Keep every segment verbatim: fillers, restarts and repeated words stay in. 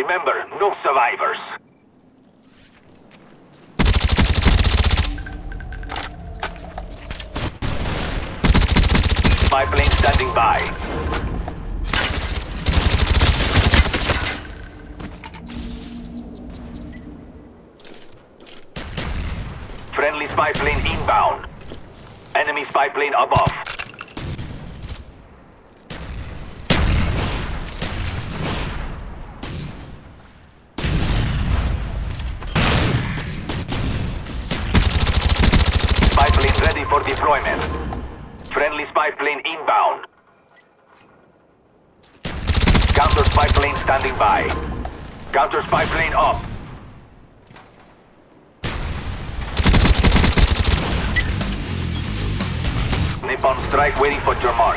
Remember, no survivors. Spy plane standing by. Friendly spy plane inbound. Enemy spy plane above. Spy plane ready for deployment. Friendly spy plane inbound. Counter spy plane standing by. Counter spy plane up. Napalm strike waiting for your mark.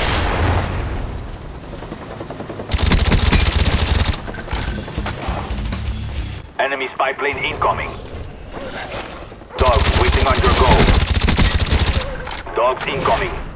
Enemy spy plane incoming. Dogs waiting on your goal. Dogs incoming.